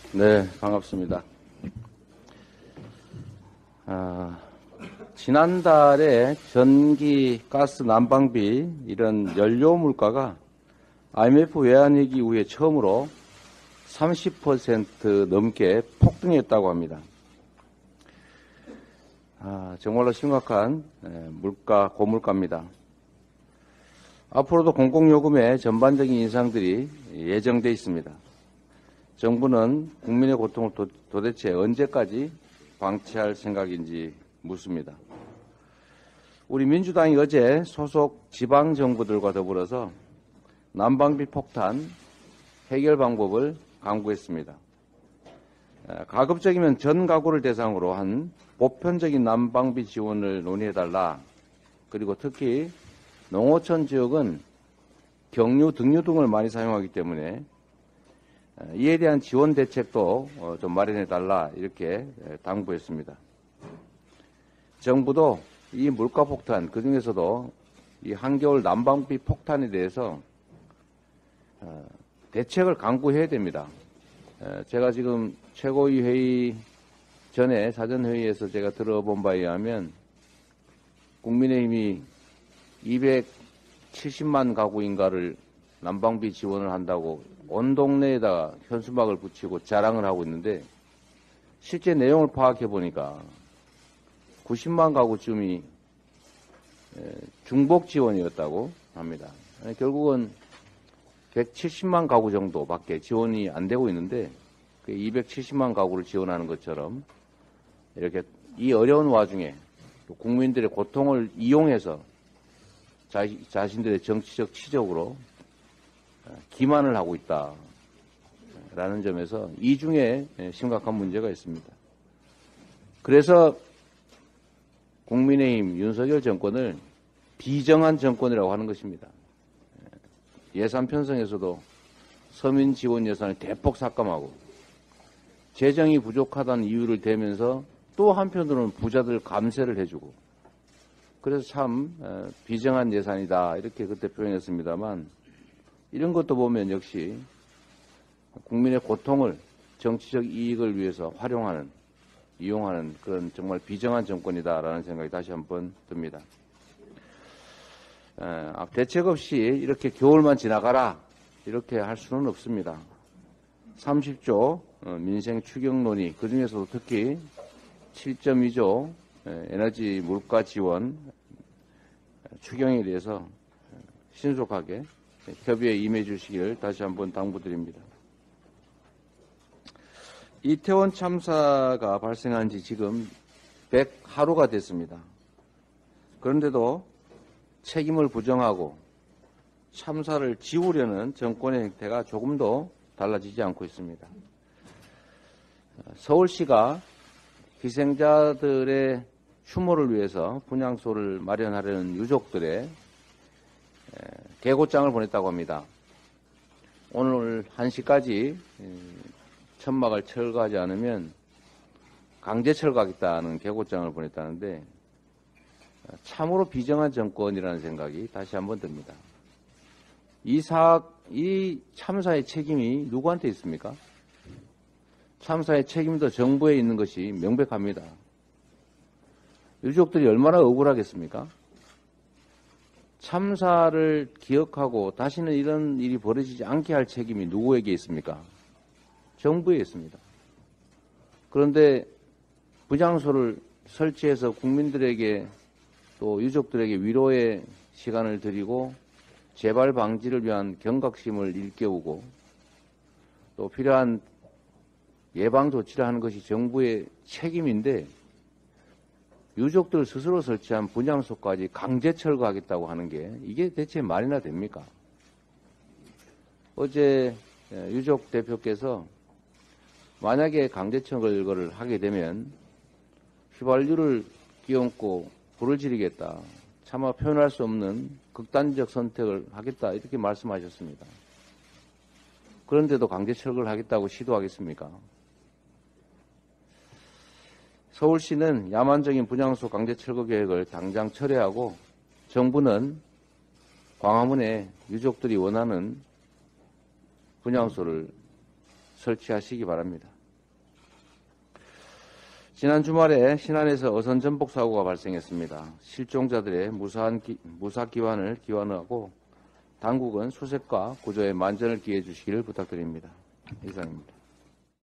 네, 반갑습니다. 지난달에 전기, 가스, 난방비 이런 연료 물가가 IMF 외환위기 이후에 처음으로 30% 넘게 폭등했다고 합니다. 정말로 심각한 물가, 고물가입니다. 앞으로도 공공요금의 전반적인 인상들이 예정돼 있습니다. 정부는 국민의 고통을 도대체 언제까지 방치할 생각인지 묻습니다. 우리 민주당이 어제 소속 지방정부들과 더불어서 난방비 폭탄 해결 방법을 강구했습니다. 가급적이면 전 가구를 대상으로 한 보편적인 난방비 지원을 논의해달라. 그리고 특히 농어촌 지역은 경유, 등유 등을 많이 사용하기 때문에 이에 대한 지원 대책도 좀 마련해달라 이렇게 당부했습니다. 정부도 이 물가 폭탄, 그중에서도 이 한겨울 난방비 폭탄에 대해서 대책을 강구해야 됩니다. 제가 지금 최고위 회의 전에 사전회의에서 제가 들어본 바에 의하면 국민의힘이 270만 가구인가를 난방비 지원을 한다고 온 동네에다가 현수막을 붙이고 자랑을 하고 있는데 실제 내용을 파악해 보니까 90만 가구쯤이 중복 지원이었다고 합니다. 결국은 170만 가구 정도밖에 지원이 안 되고 있는데 270만 가구를 지원하는 것처럼 이렇게 이 어려운 와중에 국민들의 고통을 이용해서 자신들의 정치적 치적으로 기만을 하고 있다라는 점에서 이중에 심각한 문제가 있습니다. 그래서 국민의힘 윤석열 정권을 비정한 정권이라고 하는 것입니다. 예산 편성에서도 서민 지원 예산을 대폭 삭감하고 재정이 부족하다는 이유를 대면서 또 한편으로는 부자들 감세를 해주고 그래서 참 비정한 예산이다 이렇게 그때 표현했습니다만 이런 것도 보면 역시 국민의 고통을 정치적 이익을 위해서 이용하는 그런 정말 비정한 정권이다라는 생각이 다시 한번 듭니다. 대책 없이 이렇게 겨울만 지나가라 이렇게 할 수는 없습니다. 30조 민생 추경 논의 그중에서도 특히 7.2조 에너지 물가 지원 추경에 대해서 신속하게 협의에 임해 주시길 다시 한번 당부드립니다. 이태원 참사가 발생한 지 지금 100하루가 됐습니다. 그런데도 책임을 부정하고 참사를 지우려는 정권의 행태가 조금도 달라지지 않고 있습니다. 서울시가 희생자들의 추모를 위해서 분향소를 마련하려는 유족들의 개고장을 보냈다고 합니다. 오늘 1시까지 천막을 철거하지 않으면 강제 철거하겠다는 개고장을 보냈다는데 참으로 비정한 정권이라는 생각이 다시 한번 듭니다. 이 참사의 책임이 누구한테 있습니까? 참사의 책임도 정부에 있는 것이 명백합니다. 유족들이 얼마나 억울하겠습니까? 참사를 기억하고 다시는 이런 일이 벌어지지 않게 할 책임이 누구에게 있습니까? 정부에 있습니다. 그런데 분향소를 설치해서 국민들에게 또 유족들에게 위로의 시간을 드리고 재발 방지를 위한 경각심을 일깨우고 또 필요한 예방 조치를 하는 것이 정부의 책임인데 유족들 스스로 설치한 분향소까지 강제 철거하겠다고 하는 게 이게 대체 말이나 됩니까? 어제 유족 대표께서 만약에 강제 철거를 하게 되면 휘발유를 끼얹고 불을 지르겠다. 차마 표현할 수 없는 극단적 선택을 하겠다. 이렇게 말씀하셨습니다. 그런데도 강제 철거를 하겠다고 시도하겠습니까? 서울시는 야만적인 분향소 강제 철거 계획을 당장 철회하고 정부는 광화문에 유족들이 원하는 분향소를 설치하시기 바랍니다. 지난 주말에 신안에서 어선 전복 사고가 발생했습니다. 실종자들의 무사 기환을 기원하고 당국은 수색과 구조에 만전을 기해 주시기를 부탁드립니다. 이상입니다.